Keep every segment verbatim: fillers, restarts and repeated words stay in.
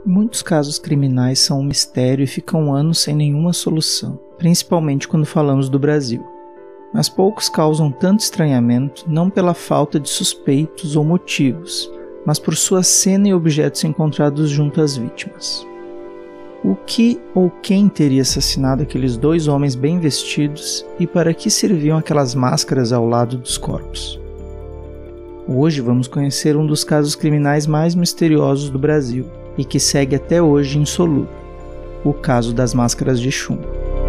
Muitos casos criminais são um mistério e ficam anos sem nenhuma solução, principalmente quando falamos do Brasil. Mas poucos causam tanto estranhamento não pela falta de suspeitos ou motivos, mas por sua cena e objetos encontrados junto às vítimas. O que ou quem teria assassinado aqueles dois homens bem vestidos e para que serviam aquelas máscaras ao lado dos corpos? Hoje vamos conhecer um dos casos criminais mais misteriosos do Brasil e que segue até hoje insolúvel, o caso das máscaras de chumbo.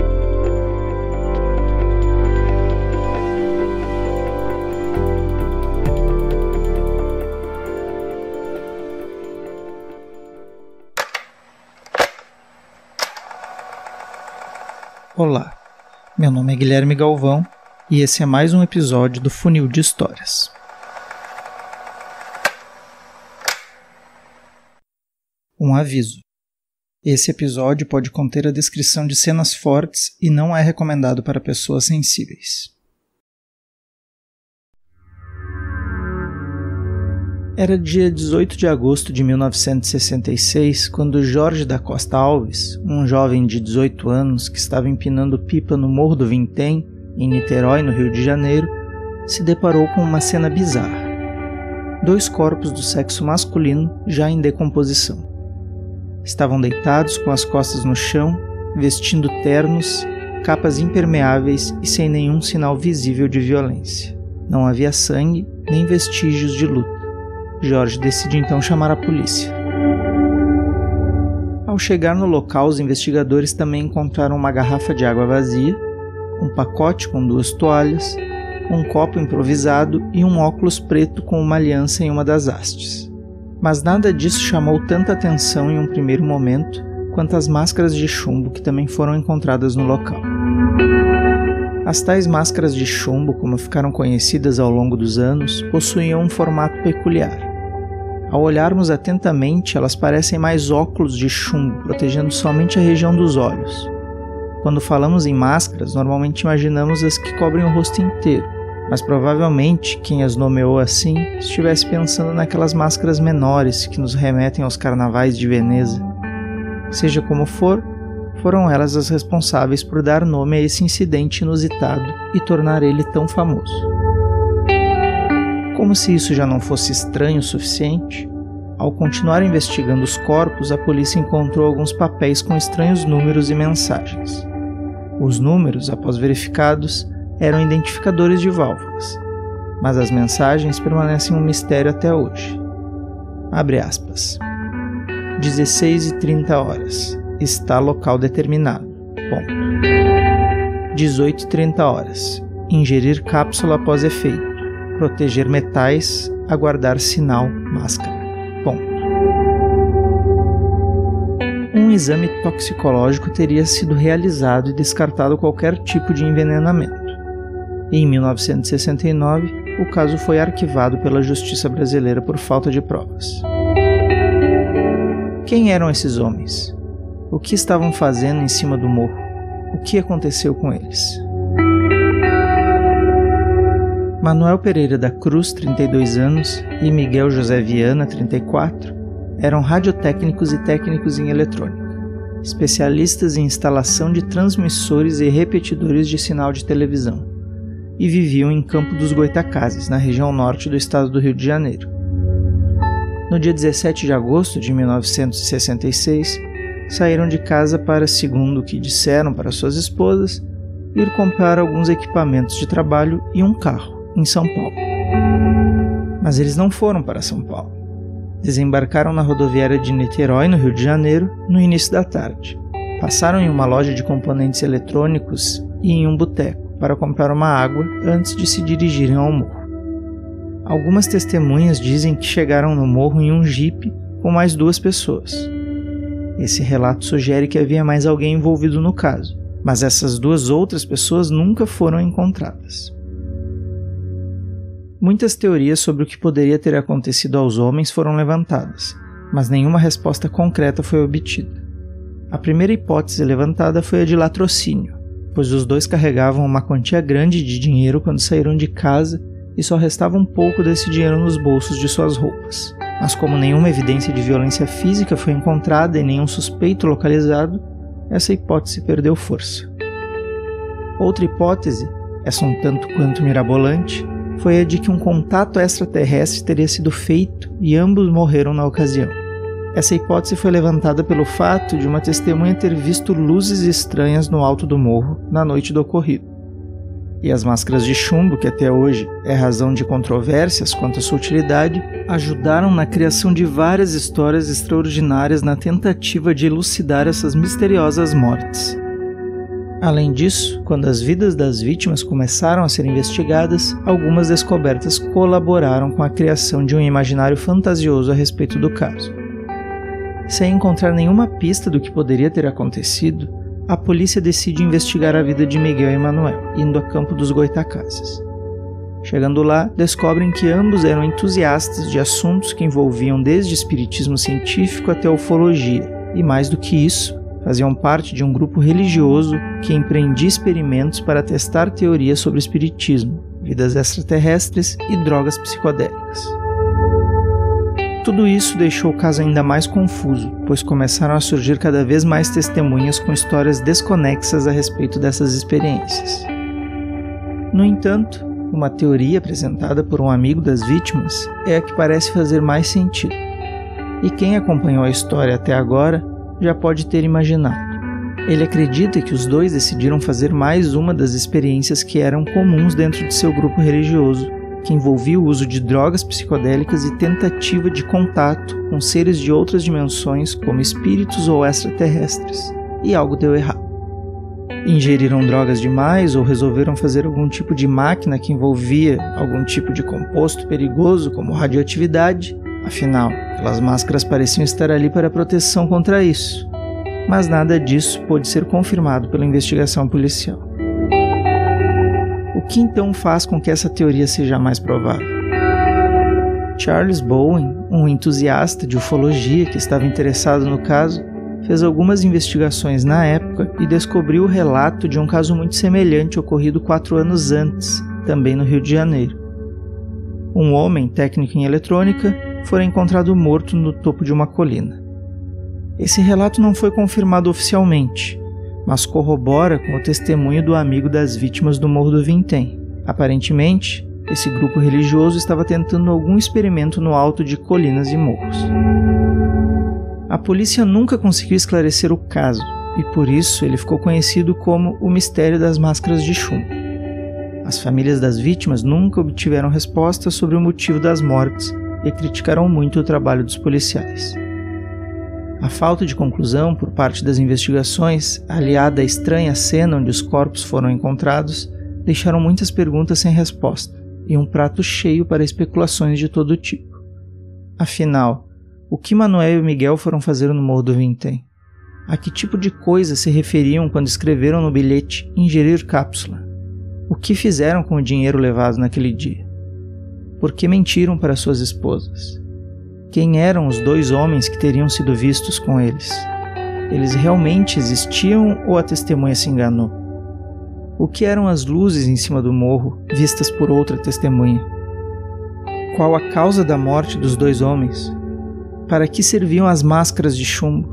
Olá, meu nome é Guilherme Galvão e esse é mais um episódio do Funil de Histórias. Um aviso. Esse episódio pode conter a descrição de cenas fortes e não é recomendado para pessoas sensíveis. Era dia dezoito de agosto de mil novecentos e sessenta e seis, quando Jorge da Costa Alves, um jovem de dezoito anos que estava empinando pipa no Morro do Vintém, em Niterói, no Rio de Janeiro, se deparou com uma cena bizarra. Dois corpos do sexo masculino já em decomposição. Estavam deitados com as costas no chão, vestindo ternos, capas impermeáveis e sem nenhum sinal visível de violência. Não havia sangue nem vestígios de luta. Jorge decide então chamar a polícia. Ao chegar no local, os investigadores também encontraram uma garrafa de água vazia, um pacote com duas toalhas, um copo improvisado e um óculos preto com uma aliança em uma das hastes. Mas nada disso chamou tanta atenção em um primeiro momento quanto as máscaras de chumbo que também foram encontradas no local. As tais máscaras de chumbo, como ficaram conhecidas ao longo dos anos, possuíam um formato peculiar. Ao olharmos atentamente, elas parecem mais óculos de chumbo, protegendo somente a região dos olhos. Quando falamos em máscaras, normalmente imaginamos as que cobrem o rosto inteiro, mas provavelmente quem as nomeou assim estivesse pensando naquelas máscaras menores que nos remetem aos carnavais de Veneza. Seja como for, foram elas as responsáveis por dar nome a esse incidente inusitado e tornar ele tão famoso. Como se isso já não fosse estranho o suficiente, ao continuar investigando os corpos, a polícia encontrou alguns papéis com estranhos números e mensagens. Os números, após verificados, eram identificadores de válvulas, mas as mensagens permanecem um mistério até hoje. Abre aspas. dezesseis e trinta horas. Está local determinado. Ponto. dezoito e trinta horas. Ingerir cápsula após efeito. Proteger metais. Aguardar sinal. Máscara. Ponto. Um exame toxicológico teria sido realizado e descartado qualquer tipo de envenenamento. Em mil novecentos e sessenta e nove, o caso foi arquivado pela Justiça Brasileira por falta de provas. Quem eram esses homens? O que estavam fazendo em cima do morro? O que aconteceu com eles? Manuel Pereira da Cruz, trinta e dois anos, e Miguel José Viana, trinta e quatro, eram radiotécnicos e técnicos em eletrônica, especialistas em instalação de transmissores e repetidores de sinal de televisão, e viviam em Campo dos Goitacazes, na região norte do estado do Rio de Janeiro. No dia dezessete de agosto de mil novecentos e sessenta e seis, saíram de casa para, segundo o que disseram para suas esposas, ir comprar alguns equipamentos de trabalho e um carro, em São Paulo. Mas eles não foram para São Paulo. Desembarcaram na rodoviária de Niterói, no Rio de Janeiro, no início da tarde. Passaram em uma loja de componentes eletrônicos e em um boteco para comprar uma água antes de se dirigirem ao morro. Algumas testemunhas dizem que chegaram no morro em um jipe com mais duas pessoas. Esse relato sugere que havia mais alguém envolvido no caso, mas essas duas outras pessoas nunca foram encontradas. Muitas teorias sobre o que poderia ter acontecido aos homens foram levantadas, mas nenhuma resposta concreta foi obtida. A primeira hipótese levantada foi a de latrocínio, pois os dois carregavam uma quantia grande de dinheiro quando saíram de casa e só restava um pouco desse dinheiro nos bolsos de suas roupas. Mas como nenhuma evidência de violência física foi encontrada e nenhum suspeito localizado, essa hipótese perdeu força. Outra hipótese, essa um tanto quanto mirabolante, foi a de que um contato extraterrestre teria sido feito e ambos morreram na ocasião. Essa hipótese foi levantada pelo fato de uma testemunha ter visto luzes estranhas no alto do morro na noite do ocorrido. E as máscaras de chumbo, que até hoje é razão de controvérsias quanto à sua utilidade, ajudaram na criação de várias histórias extraordinárias na tentativa de elucidar essas misteriosas mortes. Além disso, quando as vidas das vítimas começaram a ser investigadas, algumas descobertas colaboraram com a criação de um imaginário fantasioso a respeito do caso. Sem encontrar nenhuma pista do que poderia ter acontecido, a polícia decide investigar a vida de Miguel e Manuel, indo a Campo dos Goitacazes. Chegando lá, descobrem que ambos eram entusiastas de assuntos que envolviam desde espiritismo científico até ufologia, e mais do que isso, faziam parte de um grupo religioso que empreendia experimentos para testar teorias sobre espiritismo, vidas extraterrestres e drogas psicodélicas. Tudo isso deixou o caso ainda mais confuso, pois começaram a surgir cada vez mais testemunhas com histórias desconexas a respeito dessas experiências. No entanto, uma teoria apresentada por um amigo das vítimas é a que parece fazer mais sentido. E quem acompanhou a história até agora já pode ter imaginado. Ele acredita que os dois decidiram fazer mais uma das experiências que eram comuns dentro de seu grupo religioso, que envolvia o uso de drogas psicodélicas e tentativa de contato com seres de outras dimensões, como espíritos ou extraterrestres, e algo deu errado. Ingeriram drogas demais ou resolveram fazer algum tipo de máquina que envolvia algum tipo de composto perigoso, como radioatividade. Afinal, aquelas máscaras pareciam estar ali para proteção contra isso. Mas nada disso pôde ser confirmado pela investigação policial. O que então faz com que essa teoria seja mais provável? Charles Bowen, um entusiasta de ufologia que estava interessado no caso, fez algumas investigações na época e descobriu o relato de um caso muito semelhante ocorrido quatro anos antes, também no Rio de Janeiro. Um homem, técnico em eletrônica, foi encontrado morto no topo de uma colina. Esse relato não foi confirmado oficialmente, mas corrobora com o testemunho do amigo das vítimas do Morro do Vintém. Aparentemente, esse grupo religioso estava tentando algum experimento no alto de colinas e morros. A polícia nunca conseguiu esclarecer o caso, e por isso ele ficou conhecido como o mistério das máscaras de chumbo. As famílias das vítimas nunca obtiveram resposta sobre o motivo das mortes e criticaram muito o trabalho dos policiais. A falta de conclusão por parte das investigações, aliada à estranha cena onde os corpos foram encontrados, deixaram muitas perguntas sem resposta e um prato cheio para especulações de todo tipo. Afinal, o que Manuel e Miguel foram fazer no Morro do Vintém? A que tipo de coisa se referiam quando escreveram no bilhete ingerir cápsula? O que fizeram com o dinheiro levado naquele dia? Por que mentiram para suas esposas? Quem eram os dois homens que teriam sido vistos com eles? Eles realmente existiam ou a testemunha se enganou? O que eram as luzes em cima do morro, vistas por outra testemunha? Qual a causa da morte dos dois homens? Para que serviam as máscaras de chumbo?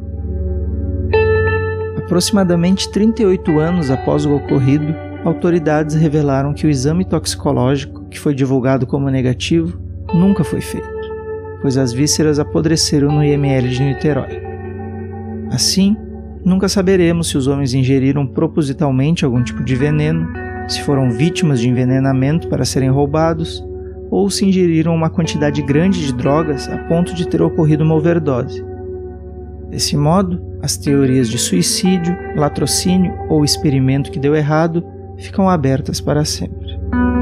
Aproximadamente trinta e oito anos após o ocorrido, autoridades revelaram que o exame toxicológico, que foi divulgado como negativo, nunca foi feito, pois as vísceras apodreceram no I M L de Niterói. Assim, nunca saberemos se os homens ingeriram propositalmente algum tipo de veneno, se foram vítimas de envenenamento para serem roubados, ou se ingeriram uma quantidade grande de drogas a ponto de ter ocorrido uma overdose. Desse modo, as teorias de suicídio, latrocínio ou experimento que deu errado ficam abertas para sempre.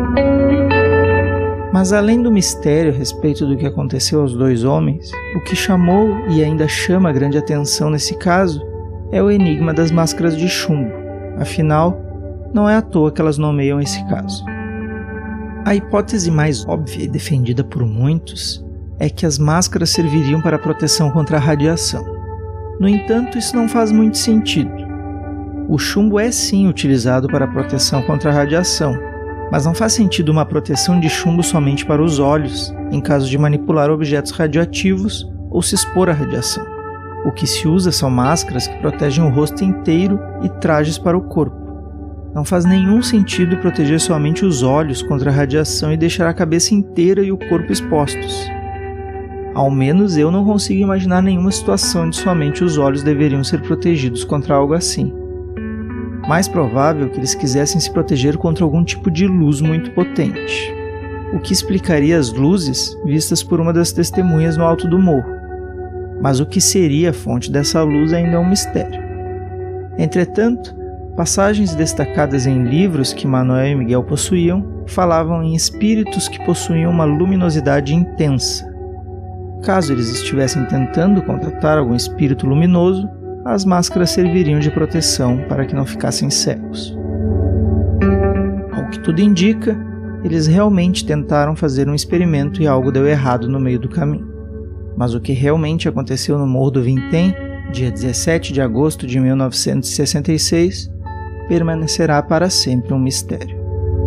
Mas além do mistério a respeito do que aconteceu aos dois homens, o que chamou e ainda chama grande atenção nesse caso é o enigma das máscaras de chumbo. Afinal, não é à toa que elas nomeiam esse caso. A hipótese mais óbvia e defendida por muitos é que as máscaras serviriam para proteção contra a radiação. No entanto, isso não faz muito sentido. O chumbo é sim utilizado para proteção contra a radiação, mas não faz sentido uma proteção de chumbo somente para os olhos, em caso de manipular objetos radioativos ou se expor à radiação. O que se usa são máscaras que protegem o rosto inteiro e trajes para o corpo. Não faz nenhum sentido proteger somente os olhos contra a radiação e deixar a cabeça inteira e o corpo expostos. Ao menos eu não consigo imaginar nenhuma situação onde somente os olhos deveriam ser protegidos contra algo assim. Mais provável que eles quisessem se proteger contra algum tipo de luz muito potente, o que explicaria as luzes vistas por uma das testemunhas no alto do morro. Mas o que seria a fonte dessa luz ainda é um mistério. Entretanto, passagens destacadas em livros que Manuel e Miguel possuíam falavam em espíritos que possuíam uma luminosidade intensa. Caso eles estivessem tentando contatar algum espírito luminoso, as máscaras serviriam de proteção para que não ficassem cegos. Ao que tudo indica, eles realmente tentaram fazer um experimento e algo deu errado no meio do caminho. Mas o que realmente aconteceu no Morro do Vintém, dia dezessete de agosto de mil novecentos e sessenta e seis, permanecerá para sempre um mistério.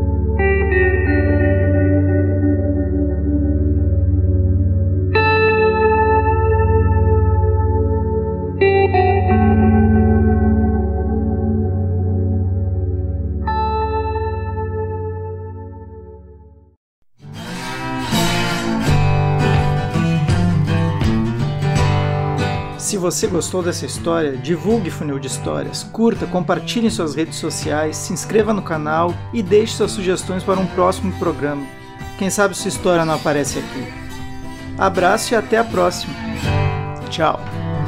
Se você gostou dessa história, divulgue Funil de Histórias, curta, compartilhe em suas redes sociais, se inscreva no canal e deixe suas sugestões para um próximo programa. Quem sabe sua história não aparece aqui. Abraço e até a próxima. Tchau!